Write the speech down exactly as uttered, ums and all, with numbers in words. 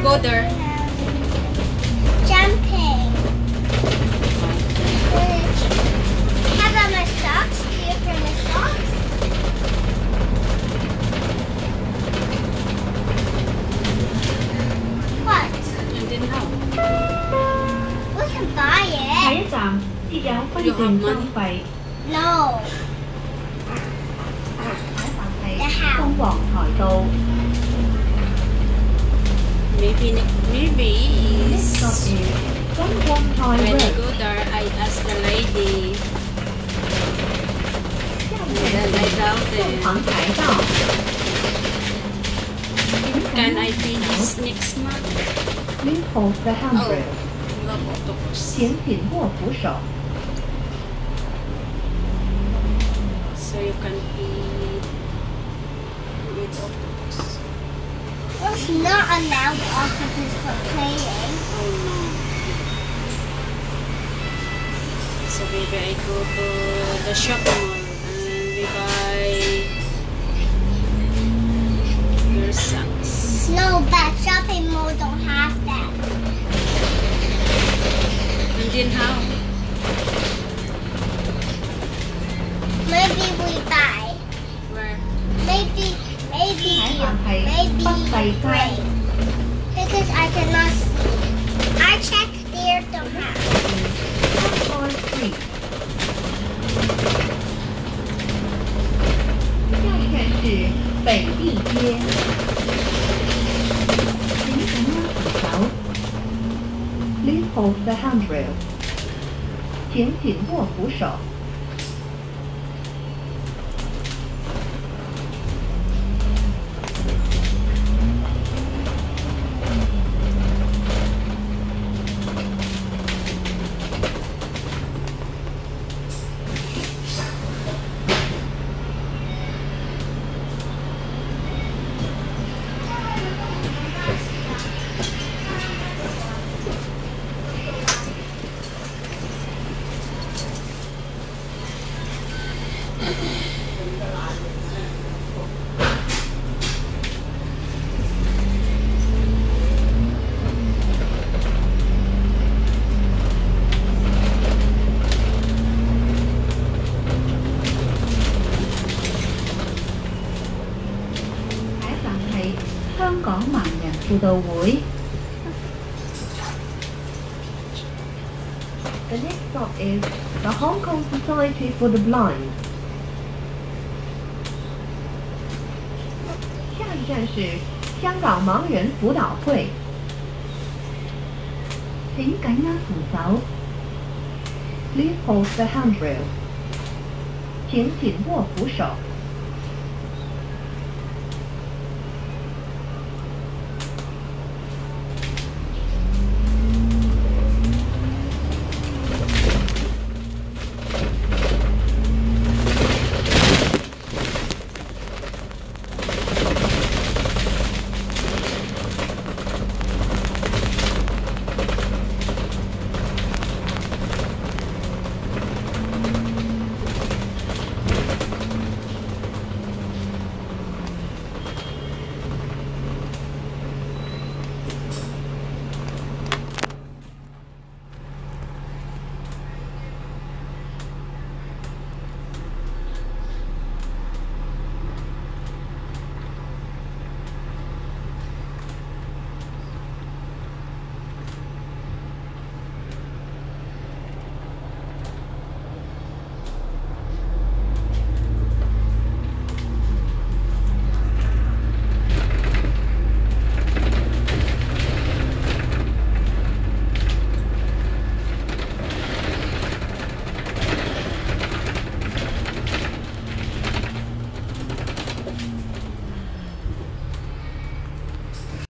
go there. Jumping. How about my socks? Do you for my socks? What? And then how? We can buy it. 下一站接有分段收費。 No. 下一站係鳳凰台道。 Maybe, maybe Next stop is is 金光台 when I Road。 go there, I ask the lady. 下 Then 面 I tell 鳳 them, 凰台道。 can I pay this next month? Please hold the handrail. Oh, love octopus. 請緊握扶手。 So you can eat with octopus. It's not allowed octopus for playing. Oh no. So maybe I go to the shopping mall and we buy your socks. No, but shopping mall don't have that. And then how? Maybe we buy. Where? Maybe, maybe Hải you, Phòng Thị, maybe Bắc Tây you Khai. pray. Because I cannot see. I checked there don't have. Hall Street。下一站是北地街。請緊握扶手。Please hold the handrail。請緊握扶手。 香港盲人輔導會。The next stop is the Hong Kong Society for the Blind。下一站是香港盲人輔導會。請緊握扶手。Please hold the handrail。請緊握扶手。